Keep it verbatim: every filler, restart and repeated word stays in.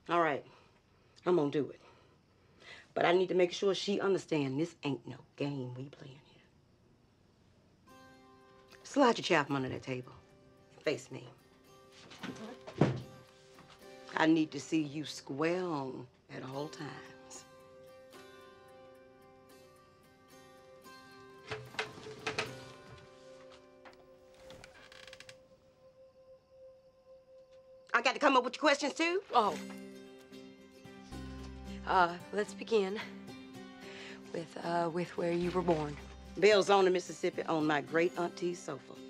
All right, I'm gonna do it. But I need to make sure she understands this ain't no game we playing here. Slide your chair from under that table and face me. I need to see you square on at all times. I got to come up with your questions too? Oh. Uh, let's begin with, uh, with where you were born. Belzona, Mississippi, on my great auntie's sofa.